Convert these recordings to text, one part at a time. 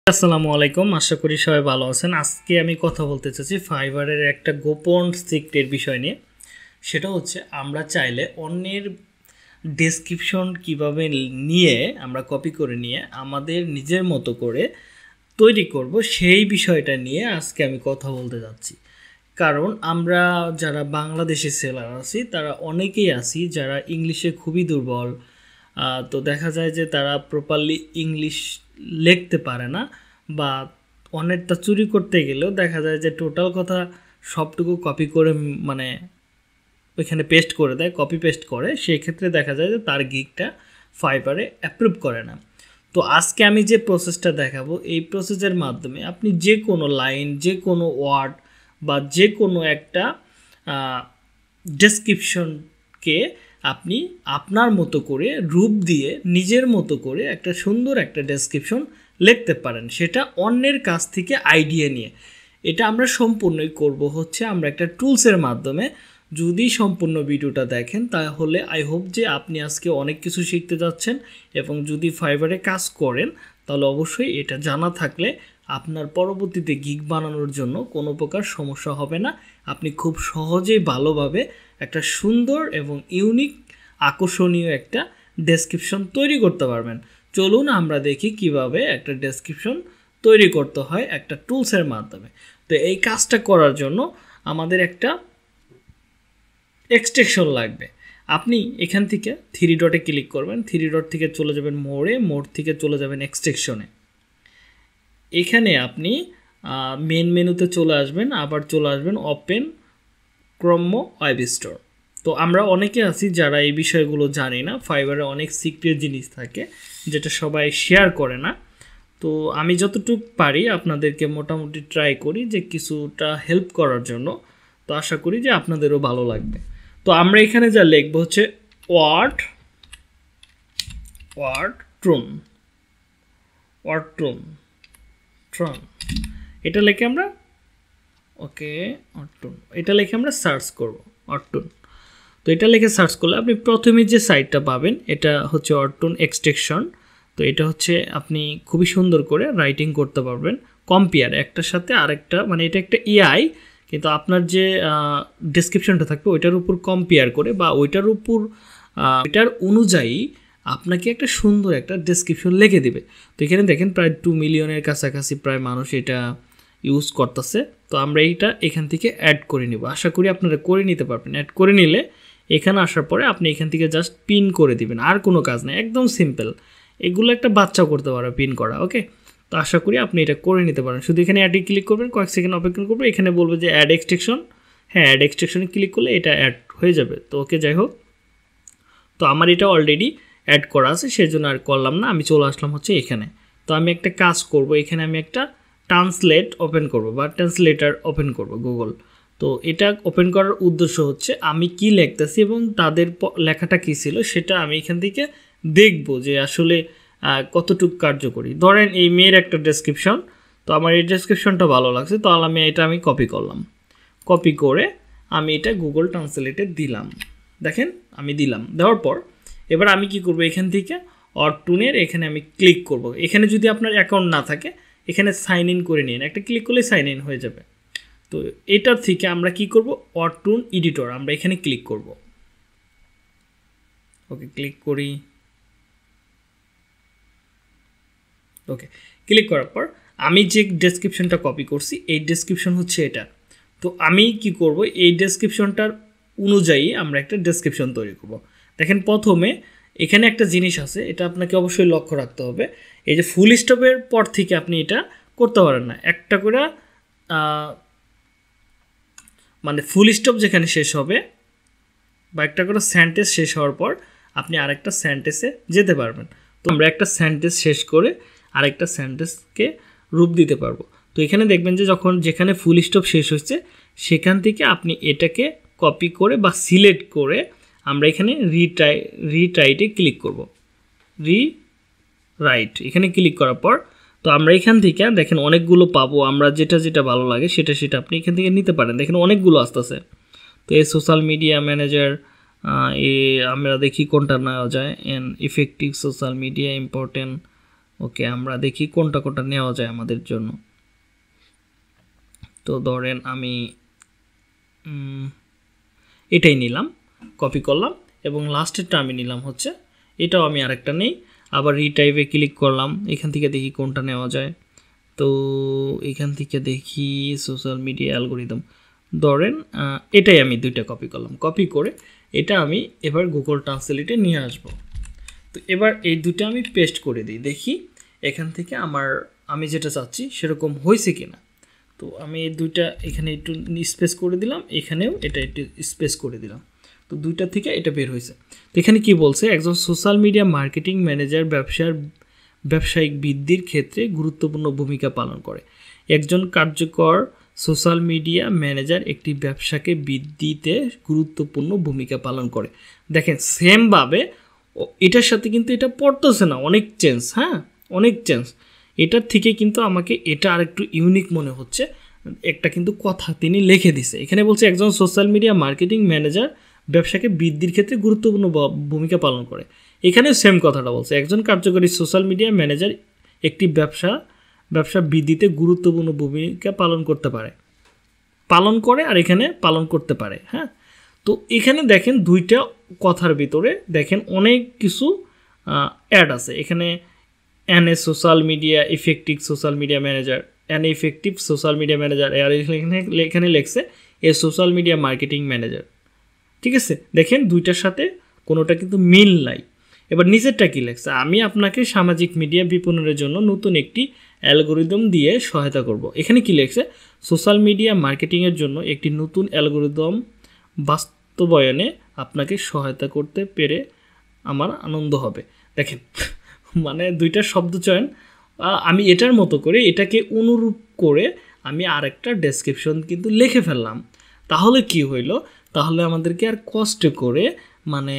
আসসালামু আলাইকুম, আশা করি সবাই ভালো আছেন। আজকে আমি কথা বলতে চাচ্ছি ফাইবারের একটা গোপন সিক্রেট বিষয় নিয়ে। সেটা হচ্ছে আমরা চাইলে অন্যের ডেসক্রিপশন কিভাবে নিয়ে আমরা কপি করে নিয়ে আমাদের নিজের মতো করে তৈরি করব, সেই বিষয়টা নিয়ে আজকে আমি কথা বলতে যাচ্ছি। কারণ আমরা যারা বাংলাদেশি সেলার আছি তারা অনেকেই আছি যারা ইংলিশে খুবই দুর্বল। তো দেখা যায় যে তারা প্রপারলি ইংলিশ লিখতে পারে না, বা অনেকটা চুরি করতে গেলেও দেখা যায় যে টোটাল কথা সবটুকু কপি করে মানে ওইখানে পেস্ট করে দেয়, কপি পেস্ট করে। সেই ক্ষেত্রে দেখা যায় যে তার গিগটা ফাইবারে অ্যাপ্রুভ করে না। তো আজকে আমি যে প্রসেসটা দেখাবো, এই প্রসেসের মাধ্যমে আপনি যে কোনো লাইন, যে কোনো ওয়ার্ড বা যে কোনো একটা ডেসক্রিপশনকে আপনি আপনার মতো করে রূপ দিয়ে নিজের মতো করে একটা সুন্দর একটা ডেসক্রিপশন লিখতে পারেন, সেটা অন্যের কাছ থেকে আইডিয়া নিয়ে। এটা আমরা সম্পূর্ণই করব হচ্ছে আমরা একটা টুলসের মাধ্যমে। যদি সম্পূর্ণ ভিডিওটা দেখেন তাহলে আই হোপ যে আপনি আজকে অনেক কিছু শিখতে যাচ্ছেন, এবং যদি ফাইবারে কাজ করেন তাহলে অবশ্যই এটা জানা থাকলে আপনার পরবর্তীতে গিগ বানানোর জন্য কোনো প্রকার সমস্যা হবে না। আপনি খুব সহজেই ভালোভাবে একটা সুন্দর এবং ইউনিক আকর্ষণীয় একটা ডেসক্রিপশন তৈরি করতে পারবেন। চলুন আমরা দেখি কিভাবে একটা ডেসক্রিপশন তৈরি করতে হয় একটা টুলসের মাধ্যমে। তো এই কাজটা করার জন্য আমাদের একটা এক্সটেনশন লাগবে। আপনি এখান থেকে থ্রি ডটে ক্লিক করবেন, থ্রি ডট থেকে চলে যাবেন মোড়ে, মোড় থেকে চলে যাবেন এক্সটেনশনে। এখানে আপনি মেন মেনুতে চলে আসবেন, আবার চলে আসবেন ওপেন ক্রোম ওয়েব স্টোর। তো আমরা অনেকে আছি যারা এই বিষয়গুলো জানি না। ফাইবারে অনেক সিক্রেট জিনিস থাকে যেটা সবাই শেয়ার করে না। তো আমি যতটুকু পারি আপনাদেরকে মোটামুটি ট্রাই করি যে কিছুটা হেল্প করার জন্য। তো আশা করি যে আপনাদেরও ভালো লাগবে। তো আমরা এখানে যা লিখবো হচ্ছে ওয়ার্ড ট্রন, এটা লিখে আমরা এটা লিখে আমরা সার্চ করব অর্টুন। তো এটা লিখে সার্চ করলে আপনি প্রথমে যে সাইটটা পাবেন এটা হচ্ছে অর্টুন এক্সটেনশন। তো এটা হচ্ছে আপনি খুবই সুন্দর করে রাইটিং করতে পারবেন। কম্পেয়ার একটার সাথে আরেকটা, মানে এটা একটা এআই, কিন্তু আপনার যে ডেসক্রিপশনটা থাকবে ওইটার উপর কম্পেয়ার করে বা ওইটার উপর ওইটার অনুযায়ী আপনাকে একটা সুন্দর একটা ডেসক্রিপশন লিখে দিবে। তো এখানে দেখেন প্রায় 2 মিলিয়নের কাছাকাছি প্রায় মানুষ এটা ইউজ করতেছে। তো আমরা এইটা এখান থেকে অ্যাড করে নিব। আশা করি আপনারা করে নিতে পারবেন। অ্যাড করে নিলে এখানে আসার পরে আপনি এখান থেকে জাস্ট পিন করে দিবেন, আর কোনো কাজ নেই, একদম সিম্পল। এগুলো একটা বাচ্চা করতে পারে পিন করা। ওকে, তো আশা করি আপনি এটা করে নিতে পারেন। শুধু এখানে অ্যাডে ক্লিক করবেন, কয়েক সেকেন্ড অপেক্ষা করবেন, এখানে বলবে যে অ্যাড এক্সটেনশন। হ্যাঁ, অ্যাড এক্সটেনশনে ক্লিক করলে এটা অ্যাড হয়ে যাবে। তো ওকে, যাই হোক, তো আমার এটা অলরেডি অ্যাড করা আছে, সেজন্য আর করলাম না, আমি চলে আসলাম হচ্ছে এখানে। তো আমি একটা কাজ করব, এখানে আমি একটা ট্রান্সলেট ওপেন করব বা ট্রান্সলেটার ওপেন করব গুগল। তো এটা ওপেন করার উদ্দেশ্য হচ্ছে আমি কি লিখতেছি এবং তাদের লেখাটা কী ছিল সেটা আমি এখান থেকে দেখব যে আসলে কতটুকু কার্যকরী। ধরেন এই মেয়ের একটা ডেসক্রিপশন, তো আমার এই ডেসক্রিপশনটা ভালো লাগছে, তাহলে আমি কপি করলাম। কপি করে আমি এটা গুগল ট্রান্সলেটে দিলাম। দেখেন আমি দিলাম, দেওয়ার পর এবার আমি কি করব, এখান থেকে অর্টুনের এখানে আমি ক্লিক করব। এখানে যদি আপনার অ্যাকাউন্ট না থাকে এখানে সাইন ইন করে নিন, একটা ক্লিক করলে সাইন ইন হয়ে যাবে। তো এটার থেকে আমরা কি করব, অর্টুন এডিটর আমরা এখানে ক্লিক করব। ওকে, ক্লিক করি। ওকে, ক্লিক করার পর আমি যে ডেসক্রিপশনটা কপি করছি এই ডেসক্রিপশন হচ্ছে এটা। তো আমি কি করব, এই ডেসক্রিপশনটার অনুযায়ী আমরা একটা ডেসক্রিপশন তৈরি করব। দেখেন প্রথমে এখানে একটা জিনিস আছে, এটা আপনাকে অবশ্যই লক্ষ্য রাখতে হবে। এই যে ফুল স্টপের পর থেকে আপনি এটা করতে পারেন না, একটা করে মানে ফুল স্টপ যেখানে শেষ হবে বা একটা করে সেন্টেন্স শেষ হওয়ার পর আপনি আরেকটা সেন্টেন্সে যেতে পারবেন। তো আমরা একটা সেন্টেন্স শেষ করে আরেকটা সেন্টেন্সকে রূপ দিতে পারবো। তো এখানে দেখবেন যে যেখানে ফুল স্টপ শেষ হচ্ছে সেখান থেকে আপনি এটাকে কপি করে বা সিলেক্ট করে আমরা এখানে রিরাইটে ক্লিক করব। রিরাইট এখানে ক্লিক করার পর তো আমরা এখান থেকে দেখেন অনেকগুলো পাবো, আমরা যেটা ভালো লাগে সেটা আপনি এখান থেকে নিতে পারেন। দেখেন অনেকগুলো আসতেছে। তো এই সোশ্যাল মিডিয়া ম্যানেজার, আমরা দেখি কোনটা নেওয়া যায়। Effective social media, important okay, আমরা দেখি কোনটা কোনটা নেওয়া যায় আমাদের জন্য। তো ধরেন আমি এটাই নিলাম, কপি করলাম, এবং লাস্টেরটা আমি নিলাম হচ্ছে এটাও আমি আরেকটা নেই, আবার রিটাইপে ক্লিক করলাম, এখান থেকে দেখি কোনটা নেওয়া যায়। তো এখান থেকে দেখি সোশ্যাল মিডিয়া অ্যালগোরিদম, ধরেন এটাই আমি দুইটা কপি করলাম, কপি করে এটা আমি এবার গুগল ট্রান্সলেটে নিয়ে আসব। তো এবার এই দুটো আমি পেস্ট করে দিই, দেখি এখান থেকে আমি যেটা চাচ্ছি সেরকম হয়েছে কিনা। তো আমি এই দুইটা এখানে একটু স্পেস করে দিলাম, এখানেও এটা একটু স্পেস করে দিলাম, তো দুইটা থেকে এটা বের হয়েছে। তো এখানে কি বলছে, একজন সোশ্যাল মিডিয়া মার্কেটিং ম্যানেজার ব্যবসায়িক বৃদ্ধির ক্ষেত্রে গুরুত্বপূর্ণ ভূমিকা পালন করে। একজন কার্যকর সোশ্যাল মিডিয়া ম্যানেজার একটি ব্যবসাকে বৃদ্ধিতে গুরুত্বপূর্ণ ভূমিকা পালন করে। দেখেন সেমভাবে এটার সাথে কিন্তু এটা পড়তেছে না, অনেক চেঞ্জ, হ্যাঁ অনেক চেঞ্জ। এটার থেকে কিন্তু আমাকে এটা আরেকটু ইউনিক মনে হচ্ছে, একটা কিন্তু কথা তিনি লিখে দিছে। এখানে বলছে একজন সোশ্যাল মিডিয়া মার্কেটিং ম্যানেজার ব্যবসাকে বৃদ্ধির ক্ষেত্রে গুরুত্বপূর্ণ ভূমিকা পালন করে। এখানে সেম কথাটা বলছে, একজন কার্যকরী সোশ্যাল মিডিয়া ম্যানেজার একটি ব্যবসা বৃদ্ধিতে গুরুত্বপূর্ণ ভূমিকা পালন করে আর এখানে পালন করতে পারে। হ্যাঁ, তো এখানে দেখেন দুইটা কথার ভিতরে দেখেন অনেক কিছু অ্যাড আছে। এখানে social media effective social media manager, effective social media manager, আর এখানে লেখছে সোশ্যাল মিডিয়া মার্কেটিং ম্যানেজার। ঠিক আছে, দেখেন দুইটার সাথে কোনোটা কিন্তু মিল নাই। এবার নিচেরটা কী লেখছে, আমি আপনাকে সামাজিক মিডিয়া বিপণনের জন্য নতুন একটি অ্যালগোরিদম দিয়ে সহায়তা করব। এখানে কি লেখছে, সোশ্যাল মিডিয়া মার্কেটিংয়ের জন্য একটি নতুন অ্যালগোরিদম বাস্তবায়নে আপনাকে সহায়তা করতে পেরে আমার আনন্দ হবে। দেখেন মানে দুইটা শব্দ চয়ন, আমি এটার মতো করে এটাকে অনুরূপ করে আমি আরেকটা ডেসক্রিপশন কিন্তু লিখে ফেললাম। তাহলে কি হইল, তাহলে আমাদেরকে আর কষ্ট করে মানে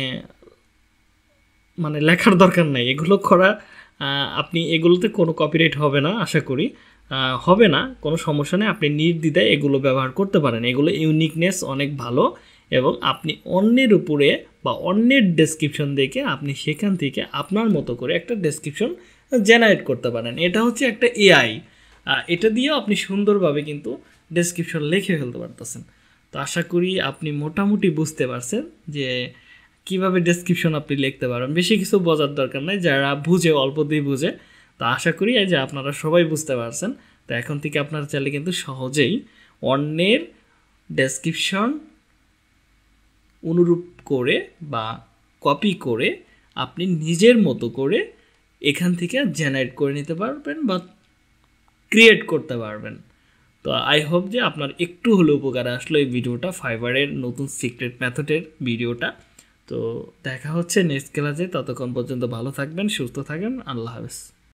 লেখার দরকার নাই। এগুলো করা আপনি এগুলোতে কোনো কপিরাইট হবে না, আশা করি হবে না, কোনো সমস্যা নেই। আপনি নির্দ্বিধায় এগুলো ব্যবহার করতে পারেন, এগুলো ইউনিকনেস অনেক ভালো, এবং আপনি অন্যের উপরে বা অন্যের ডেসক্রিপশন দেখে আপনি সেখান থেকে আপনার মতো করে একটা ডেসক্রিপশন জেনারেট করতে পারেন। এটা হচ্ছে একটা এআই, এটা দিয়েও আপনি সুন্দরভাবে কিন্তু ডেসক্রিপশন লিখে ফেলতে পারতেছেন। তো আশা করি আপনি মোটামুটি বুঝতে পারছেন যে কীভাবে ডেসক্রিপশন আপনি লিখতে পারেন। বেশি কিছু বোঝার দরকার নেই, যারা বুঝে অল্পতেই বুঝে। তো আশা করি যে আপনারা সবাই বুঝতে পারছেন। তো এখন থেকে আপনারা চাইলে কিন্তু সহজেই অন্যের ডেসক্রিপশন অনুরূপ করে বা কপি করে আপনি নিজের মতো করে এখান থেকে জেনারেট করে নিতে পারবেন বা ক্রিয়েট করতে পারবেন। তো আই হোপ যে আপনার একটু হলেও উপকারে আসলো এই ভিডিওটা, ফাইবারের নতুন সিক্রেট মেথডের ভিডিওটা। তো দেখা হচ্ছে নেক্সট ক্লাসে, ততক্ষণ পর্যন্ত ভালো থাকবেন, সুস্থ থাকবেন, আল্লাহ হাফেজ।